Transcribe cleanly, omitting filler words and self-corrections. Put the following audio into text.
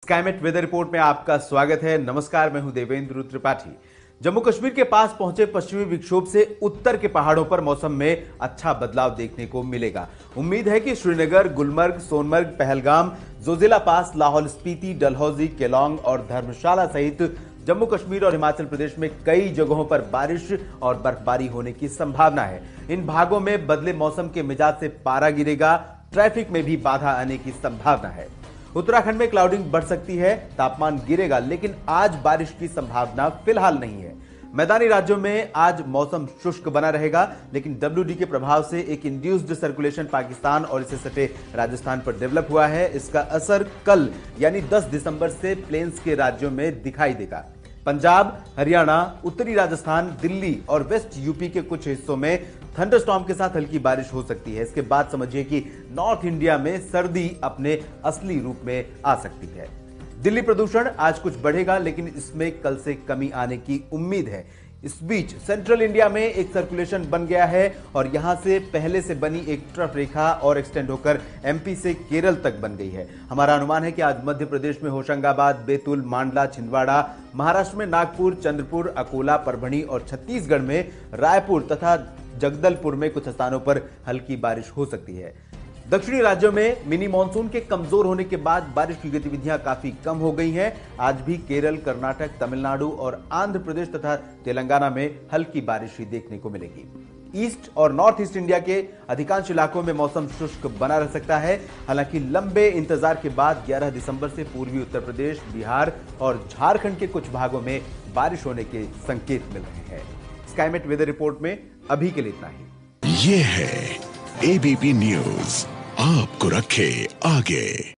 Skymet weather report में आपका स्वागत है। नमस्कार, मैं हूं देवेंद्र त्रिपाठी। जम्मू कश्मीर के पास पहुंचे पश्चिमी विक्षोभ से उत्तर के पहाड़ों पर मौसम में अच्छा बदलाव देखने को मिलेगा। उम्मीद है कि श्रीनगर, गुलमर्ग, सोनमर्ग, पहलगाम, जोजिला पास, लाहौल स्पीति, डलहौजी, केलोंग और धर्मशाला सहित जम्मू कश्मीर और हिमाचल प्रदेश में कई जगहों पर बारिश और बर्फबारी होने की संभावना है। इन भागों में बदले मौसम के मिजाज से पारा गिरेगा, ट्रैफिक में भी बाधा आने की संभावना है। उत्तराखंड में क्लाउडिंग बढ़ सकती है, तापमान गिरेगा, लेकिन आज बारिश की संभावना फिलहाल नहीं है। मैदानी राज्यों में आज मौसम शुष्क बना रहेगा, लेकिन WD के प्रभाव से एक इंड्यूस्ड सर्कुलेशन पाकिस्तान और इससे सटे राजस्थान पर डेवलप हुआ है। इसका असर कल यानी 10 दिसंबर से प्लेन्स के राज्यों में दिखाई देगा। पंजाब, हरियाणा, उत्तरी राजस्थान, दिल्ली और वेस्ट यूपी के कुछ हिस्सों में थंडरस्टॉर्म के साथ हल्की बारिश हो सकती है। इसके बाद समझिए कि नॉर्थ इंडिया में सर्दी अपने असली रूप में आ सकती है। दिल्ली प्रदूषण आज कुछ बढ़ेगा, लेकिन इसमें कल से कमी आने की उम्मीद है। इस बीच सेंट्रल इंडिया में एक सर्कुलेशन बन गया है और यहां से पहले से बनी एक ट्रफ रेखा और एक्सटेंड होकर MP से केरल तक बन गई है। हमारा अनुमान है कि आज मध्य प्रदेश में होशंगाबाद, बैतूल, मांडला, छिंदवाड़ा, महाराष्ट्र में नागपुर, चंद्रपुर, अकोला, परभणी और छत्तीसगढ़ में रायपुर तथा जगदलपुर में कुछ स्थानों पर हल्की बारिश हो सकती है। दक्षिणी राज्यों में मिनी मानसून के कमजोर होने के बाद बारिश की गतिविधियां काफी कम हो गई हैं। आज भी केरल, कर्नाटक, तमिलनाडु और आंध्र प्रदेश तथा तेलंगाना में हल्की बारिश ही देखने को मिलेगी। ईस्ट और नॉर्थ ईस्ट इंडिया के अधिकांश इलाकों में मौसम शुष्क बना रह सकता है। हालांकि लंबे इंतजार के बाद 11 दिसंबर से पूर्वी उत्तर प्रदेश, बिहार और झारखंड के कुछ भागों में बारिश होने के संकेत मिल रहे हैं। स्काईमेट वेदर रिपोर्ट में अभी के लिए इतना ही। ये है ABP न्यूज, आपको रखे आगे।